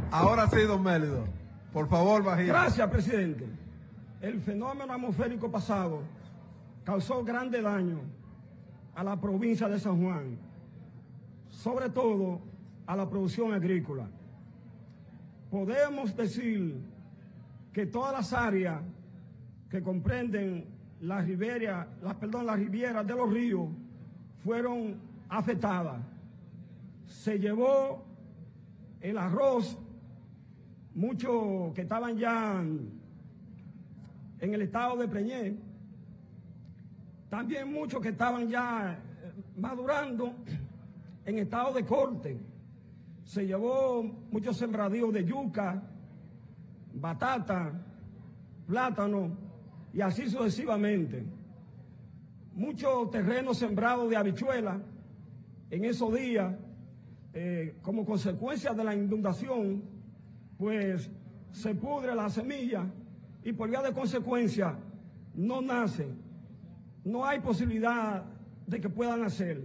Ahora sí, don Mélido. Por favor, bajito. Gracias, presidente. El fenómeno atmosférico pasado causó grande daño a la provincia de San Juan, sobre todo a la producción agrícola. Podemos decir que todas las áreas que comprenden las rivieras de los ríos fueron afectadas. Se llevó el arroz, muchos que estaban ya en el estado de preñez, también muchos que estaban ya madurando en estado de corte. Se llevó muchos sembradíos de yuca, batata, plátano y así sucesivamente. Muchos terrenos sembrados de habichuelas en esos días, como consecuencia de la inundación, pues se pudre la semilla y por vía de consecuencia no nace, no hay posibilidad de que puedan nacer.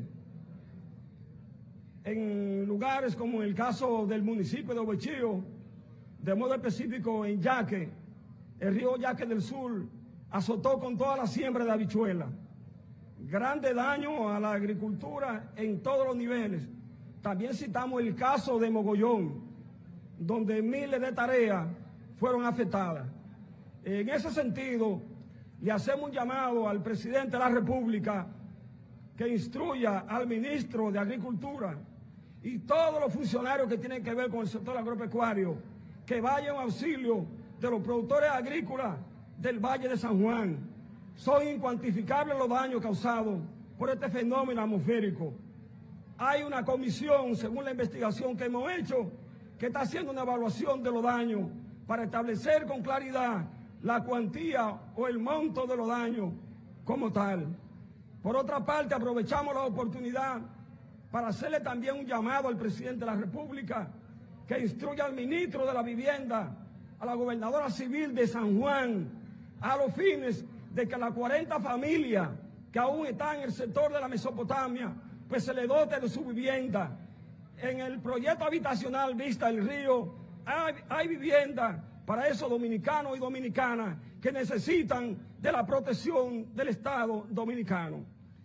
En lugares como el caso del municipio de Ovechío, de modo específico en Yaque, el río Yaque del Sur azotó con toda la siembra de habichuelas. Grande daño a la agricultura en todos los niveles. También citamos el caso de Mogollón, donde miles de tareas fueron afectadas. En ese sentido, le hacemos un llamado al presidente de la República que instruya al ministro de Agricultura y todos los funcionarios que tienen que ver con el sector agropecuario que vayan en auxilio de los productores agrícolas del Valle de San Juan. Son incuantificables los daños causados por este fenómeno atmosférico. Hay una comisión, según la investigación que hemos hecho, que está haciendo una evaluación de los daños para establecer con claridad la cuantía o el monto de los daños como tal. Por otra parte, aprovechamos la oportunidad para hacerle también un llamado al presidente de la República que instruya al ministro de la Vivienda, a la gobernadora civil de San Juan, a los fines de que las 40 familias que aún están en el sector de la Mesopotamia, pues se le dote de su vivienda. En el proyecto habitacional Vista del Río hay vivienda para esos dominicanos y dominicanas que necesitan de la protección del Estado dominicano.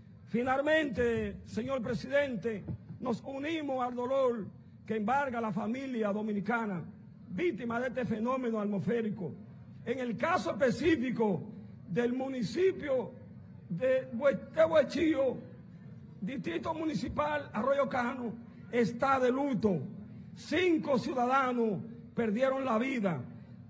Finalmente, señor presidente, nos unimos al dolor que embarga a la familia dominicana víctima de este fenómeno atmosférico. En el caso específico del municipio de Ovechío, Distrito Municipal Arroyo Cano, está de luto. 5 ciudadanos perdieron la vida.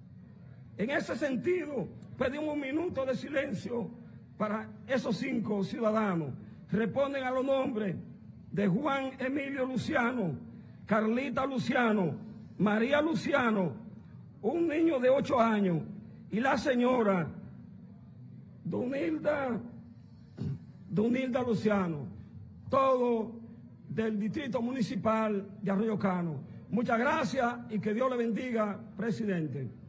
En ese sentido, pedimos un minuto de silencio para esos 5 ciudadanos. Responden a los nombres de Juan Emilio Luciano, Carlita Luciano, María Luciano, un niño de 8 años, y la señora Dunilda Luciano, todo del Distrito Municipal de Arroyo Cano. Muchas gracias y que Dios le bendiga, presidente.